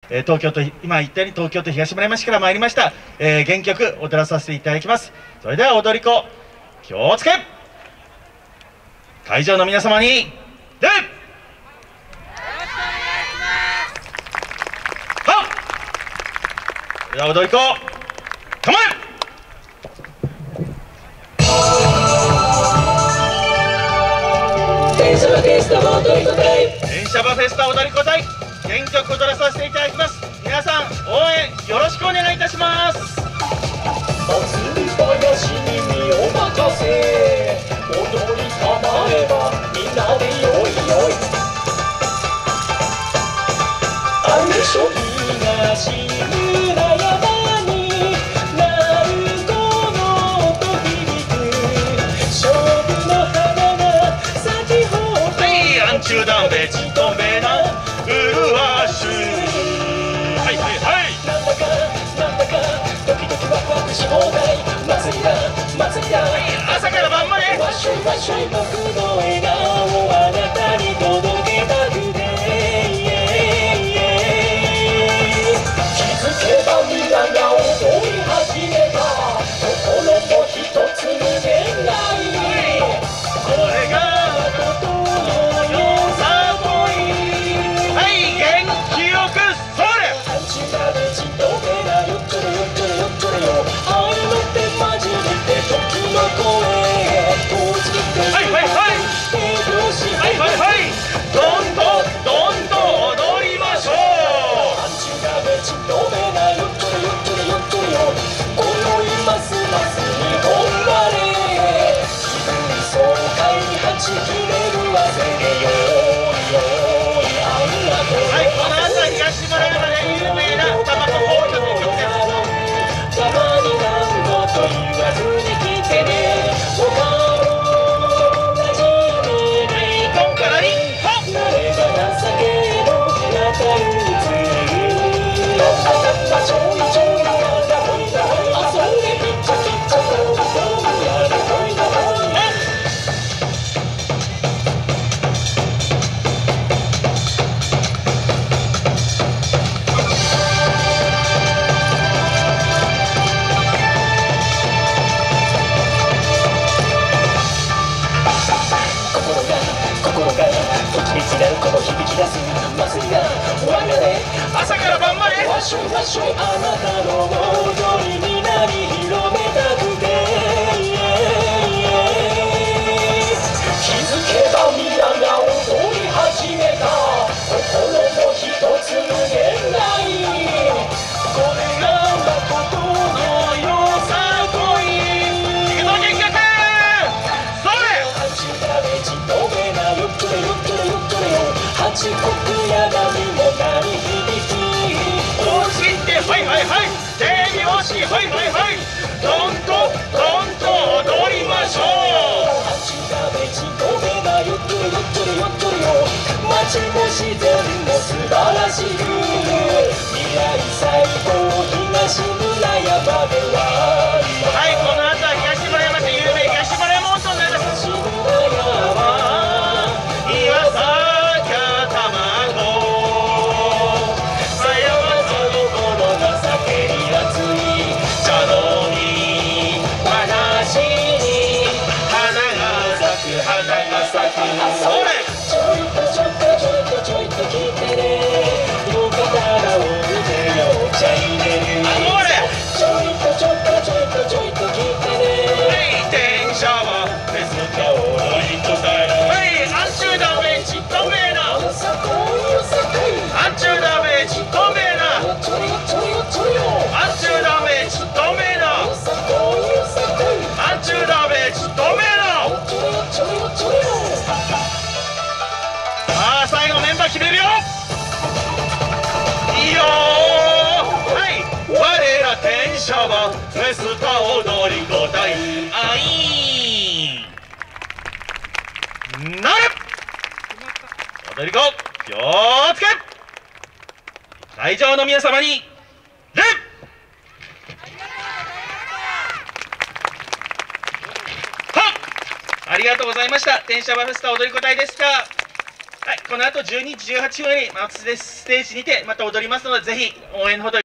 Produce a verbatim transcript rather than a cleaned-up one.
えー、東京都今言ったように東京都東村山市から参りました、えー、原曲踊らさせていただきます。それでは踊り子気をつけ、会場の皆様に礼。それでは踊り子構え。電車場フェスタ踊り子隊、電車場フェスタ踊り子隊、原曲踊らさせていただきます。皆さん応援よろしくお願いいたします。 祭り林に身を任せ、踊りたまえばみんなでよいよい。あるしょ東村山に鳴子の音響く、勝負の花が咲き誇る。 はい、アンチューダンベチトメナウルワシュ。はいはいはい。 なんだかなんだかドキドキワクワクし放題。祭りだ祭りだ、 朝から晩までわっしょいわっしょい、僕の笑顔をあなたに届けたくて、気づけばみんなが踊り始めた。心も一つに願い、 これがことのよさこい。 はい、元気よくそれ。 アンチがねちとめなよっちょれよっちょれよっちょれよ。愛の手まじれて時の声こうちぎってはいはいはいはいはいはい、どんどんどんどん踊りましょう。 アンチがねちとめなよっちょれよっちょれよっちょれよ。今宵ますます日本晴れ、気分爽快にはち切れるわせでよいよい。ありがとう。 はい、この後は東村山で有名なタバコ放棄という曲です。 たまに何度と言わずに来てね。お顔なじみないコンからリンコ。 誰が情けの中についたったちょいちょいやだほいだほい、あそれピッチャピッチャとどうやらほいだほい。心がときめきなこの響き出す祭りが終わりだね。 朝から晩までわっしょいわっしょい、あなたの踊りになり広めたくて、気づけばみんなが踊り始めた。心も一つ無限大、これが誠のよさこい。 行くぞ元気よくそれ。 アンチがねちとめなよっちょれよっちょれよっちょれよ。八国や波も鳴り響き、 大ちぎってはいはいはい、手拍子はいはいはい、どんとどんと踊りましょう。 アンチがねちとめなよっちょれよっちょれよっちょれよ。街も自然も素晴らしく、未来最高東村山では。 はい、この後は東村山市有名東村山温泉になります。 東村山岩崎卵さやまその頃情けに熱い茶道に話に花が咲く花が咲くそれ。 ちょいとちょっとちょいとちょいと聞いてね。よかったらお腕よお茶入れる。 あのあれちょいとちょっとちょいとちょいと聞いてね。 電車はフェスタ踊り子隊、はい、アンチューダメチトメナ、 よさこいよさこい、 アンチューダメチトメナ、 よちょりよちょりよちょりよ。 アンチューダメチトメナ、 よさこいよさこい、 アンチューダメチトメナ。 よちょりよちょりよちょりよ。 さあ最後メンバー決めるよ。いいよー。はい、我ら電車はフェスタ踊り子隊、あいーなる踊り子気をつけ、会場の皆様に礼。はっ、ありがとうございました。電車バフェスタ踊り子隊でした。 はい、この後じゅうにじじゅうはちふんより松瀬ステージにてまた踊りますので、ぜひ応援のほど